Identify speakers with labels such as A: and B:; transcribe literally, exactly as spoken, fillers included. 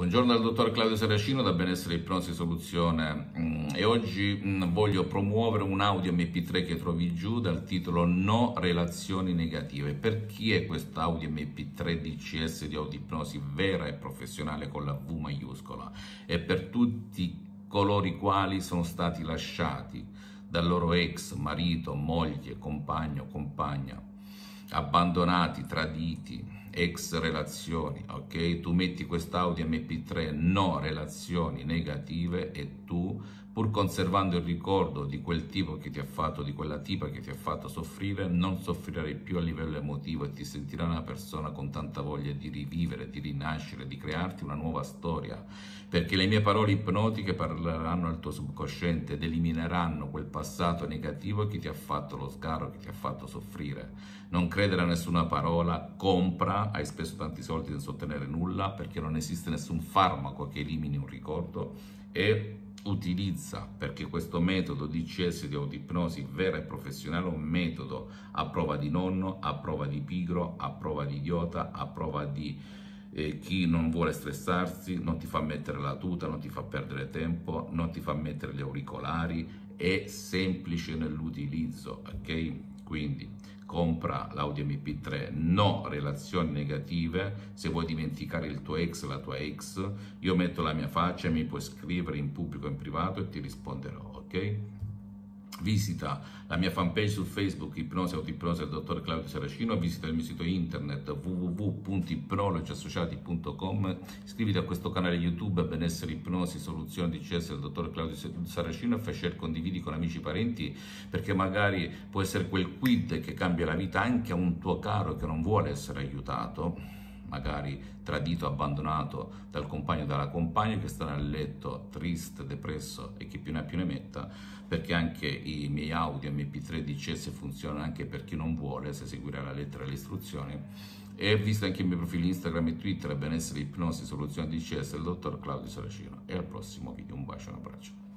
A: Buongiorno dal dottor Claudio Saracino da Benessere Ipnosi Soluzione mm, e oggi mm, voglio promuovere un audio M P tre che trovi giù dal titolo No relazioni negative. Per chi è questo audio M P tre D C S di autoipnosi vera e professionale con la V maiuscola? E per tutti coloro i quali sono stati lasciati dal loro ex, marito, moglie, compagno, compagna, abbandonati, traditi, ex relazioni, ok? Tu metti quest'audio M P tre no relazioni negative e tu, pur conservando il ricordo di quel tipo che ti ha fatto, di quella tipa che ti ha fatto soffrire, non soffrirai più a livello emotivo e ti sentirai una persona con tanta voglia di rivivere, di rinascere, di crearti una nuova storia, perché le mie parole ipnotiche parleranno al tuo subconsciente ed elimineranno quel passato negativo che ti ha fatto lo sgarro, che ti ha fatto soffrire. Non credere a nessuna parola, compra, hai speso tanti soldi senza ottenere nulla perché non esiste nessun farmaco che elimini un ricordo, e utilizza, perché questo metodo D C S di autoipnosi vera e professionale è un metodo a prova di nonno, a prova di pigro, a prova di idiota, a prova di eh, chi non vuole stressarsi, non ti fa mettere la tuta, non ti fa perdere tempo, non ti fa mettere gli auricolari, è semplice nell'utilizzo, ok? Quindi compra l'audio M P tre no relazioni negative. Se vuoi dimenticare il tuo ex, la tua ex, io metto la mia faccia, mi puoi scrivere in pubblico o in privato e ti risponderò, ok? Visita la mia fanpage su Facebook Ipnosi Autoipnosi del dottor Claudio Saracino, visita il mio sito internet w w w punto ipnologi associati punto com, iscriviti a questo canale YouTube Benessere Ipnosi Soluzione D C S del dottor Claudio Saracino e fai share, condividi con amici e parenti, perché magari può essere quel quid che cambia la vita anche a un tuo caro che non vuole essere aiutato, magari tradito, abbandonato dal compagno o dalla compagna, che sta nel letto triste, depresso e chi più ne ha più ne metta, perché anche i miei audio M P tre D C S funzionano anche per chi non vuole, se seguirà la lettera e le istruzioni. E visto anche i miei profili Instagram e Twitter, Benessere Ipnosi Soluzione D C S del dottor Claudio Saracino. E al prossimo video, un bacio e un abbraccio.